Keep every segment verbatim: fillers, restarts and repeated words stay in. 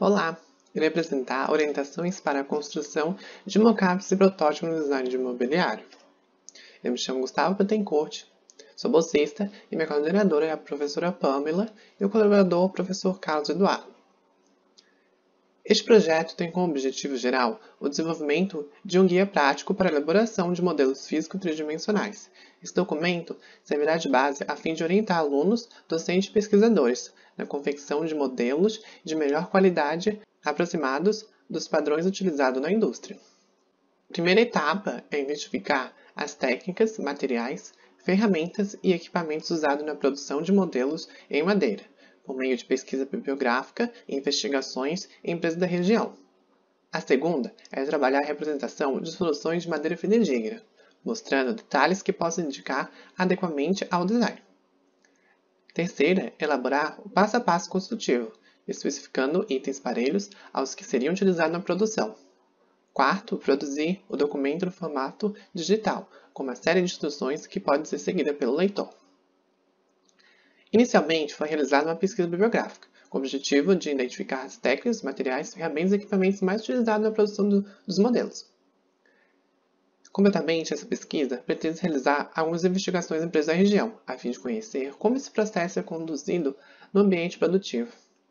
Olá! Irei apresentar orientações para a construção de mockups e protótipos no design de imobiliário. Eu me chamo Gustavo Bettencourt, sou bolsista e minha coordenadora é a professora Pamela e o colaborador o professor Carlos Eduardo. Este projeto tem como objetivo geral o desenvolvimento de um guia prático para a elaboração de modelos físicos tridimensionais. Esse documento servirá de base a fim de orientar alunos, docentes e pesquisadores na confecção de modelos de melhor qualidade aproximados dos padrões utilizados na indústria. A primeira etapa é identificar as técnicas, materiais, ferramentas e equipamentos usados na produção de modelos em madeira, por meio de pesquisa bibliográfica e investigações em empresas da região. A segunda é trabalhar a representação de soluções de madeira fidedigna, mostrando detalhes que possam indicar adequadamente ao design. Terceira, elaborar o passo a passo construtivo, especificando itens parelhos aos que seriam utilizados na produção. Quarto, produzir o documento no formato digital, com uma série de instruções que pode ser seguida pelo leitor. Inicialmente, foi realizada uma pesquisa bibliográfica, com o objetivo de identificar as técnicas, materiais, ferramentas e equipamentos mais utilizados na produção do, dos modelos. Completamente, essa pesquisa pretende realizar algumas investigações em empresas da região, a fim de conhecer como esse processo é conduzido no ambiente produtivo.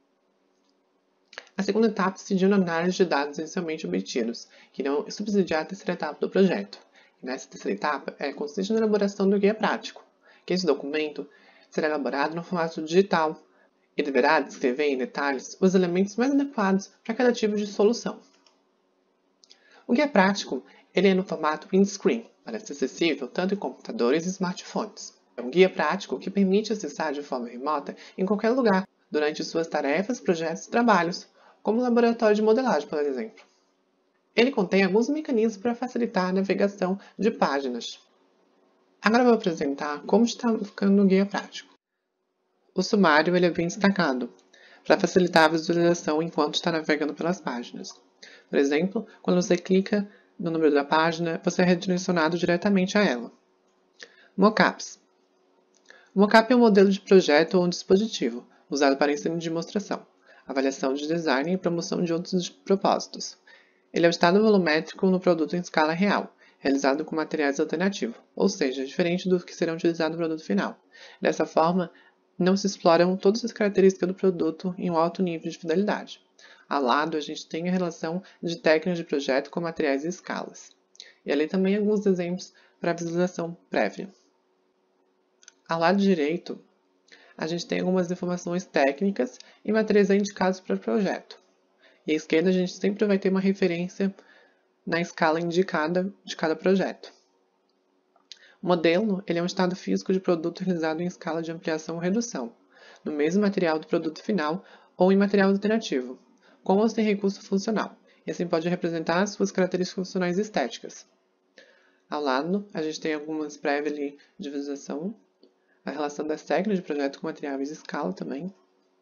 A segunda etapa incidiu na análise de dados inicialmente obtidos, que irão subsidiar a terceira etapa do projeto. E nessa terceira etapa, é consiste na elaboração do guia prático, que esse documento será elaborado no formato digital e deverá descrever em detalhes os elementos mais adequados para cada tipo de solução. O guia prático ele é no formato windscreen, para ser acessível tanto em computadores e smartphones. É um guia prático que permite acessar de forma remota em qualquer lugar, durante suas tarefas, projetos e trabalhos, como o laboratório de modelagem, por exemplo. Ele contém alguns mecanismos para facilitar a navegação de páginas. Agora vou apresentar como está ficando o guia prático. O sumário ele é bem destacado, para facilitar a visualização enquanto está navegando pelas páginas. Por exemplo, quando você clica no número da página, você é redirecionado diretamente a ela. Mockups. O mockup é um modelo de projeto ou um dispositivo, usado para ensino de demonstração, avaliação de design e promoção de outros propósitos. Ele é o estado volumétrico no produto em escala real, realizado com materiais alternativos, ou seja, diferente do que serão utilizados no produto final. Dessa forma, não se exploram todas as características do produto em um alto nível de fidelidade. Ao lado, a gente tem a relação de técnicas de projeto com materiais e escalas. E ali também alguns exemplos para visualização prévia. Ao lado direito, a gente tem algumas informações técnicas e materiais indicados para o projeto. E à esquerda, a gente sempre vai ter uma referência na escala indicada de cada projeto. O modelo ele é um estado físico de produto realizado em escala de ampliação ou redução, no mesmo material do produto final ou em material alternativo, com ou sem recurso funcional, e assim pode representar suas características funcionais e estéticas. Ao lado, a gente tem algumas prévias ali de visualização, a relação das técnicas de projeto com materiais e escala também.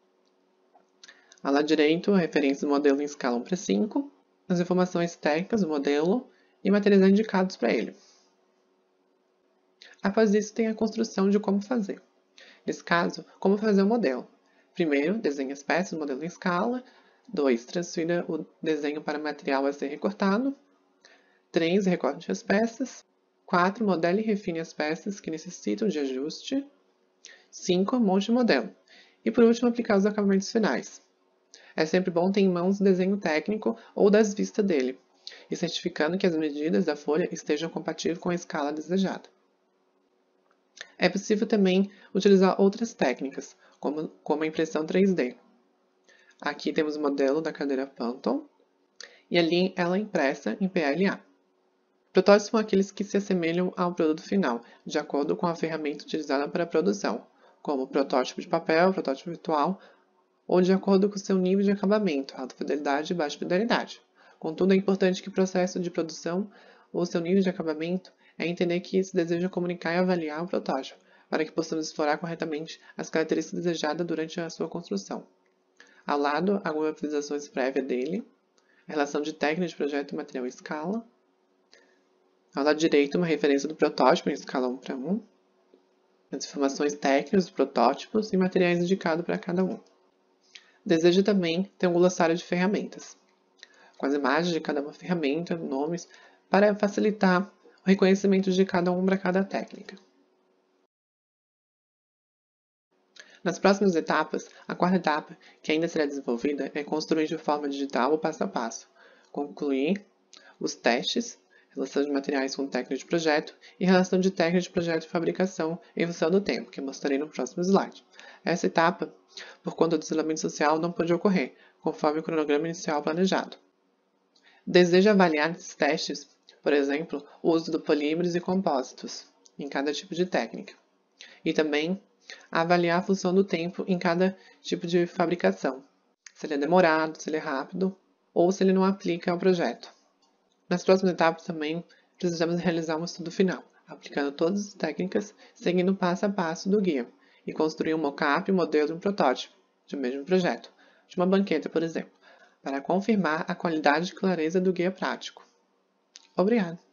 Ao lado direito, a referência do modelo em escala um para cinco, as informações técnicas do modelo e materiais indicados para ele. Após isso, tem a construção de como fazer. Nesse caso, como fazer o modelo. Primeiro, desenhe as peças do modelo em escala. dois. Transfira o desenho para o material a ser recortado. três. Recorte as peças. quatro. Modele e refine as peças que necessitam de ajuste. cinco. Monte o modelo. E por último, aplicar os acabamentos finais. É sempre bom ter em mãos o desenho técnico ou das vistas dele, e certificando que as medidas da folha estejam compatíveis com a escala desejada. É possível também utilizar outras técnicas, como, como a impressão três D. Aqui temos o modelo da cadeira Phantom, e ali ela é impressa em P L A. Protótipos são aqueles que se assemelham ao produto final, de acordo com a ferramenta utilizada para a produção, como protótipo de papel, protótipo virtual, ou de acordo com seu nível de acabamento, alta fidelidade e baixa fidelidade. Contudo, é importante que o processo de produção ou seu nível de acabamento é entender que se deseja comunicar e avaliar o protótipo, para que possamos explorar corretamente as características desejadas durante a sua construção. Ao lado, algumas visualizações prévias dele, a relação de técnica de projeto e material em escala. Ao lado direito, uma referência do protótipo em escala um para um, as informações técnicas dos protótipos e materiais indicados para cada um. Deseja também ter um glossário de ferramentas, com as imagens de cada uma ferramenta, nomes, para facilitar o reconhecimento de cada uma para cada técnica. Nas próximas etapas, a quarta etapa, que ainda será desenvolvida, é construir de forma digital o passo a passo, concluir os testes, relação de materiais com técnica de projeto e relação de técnica de projeto e fabricação em função do tempo, que mostrarei no próximo slide. Essa etapa, por conta do isolamento social, não pode ocorrer, conforme o cronograma inicial planejado. Deseja avaliar nesses testes, por exemplo, o uso de polímeros e compósitos em cada tipo de técnica, e também avaliar a função do tempo em cada tipo de fabricação, se ele é demorado, se ele é rápido, ou se ele não aplica ao projeto. Nas próximas etapas também precisamos realizar um estudo final, aplicando todas as técnicas, seguindo passo a passo do guia, e construir um mockup, um modelo e um protótipo do mesmo projeto, de uma banqueta, por exemplo, para confirmar a qualidade e clareza do guia prático. Obrigado!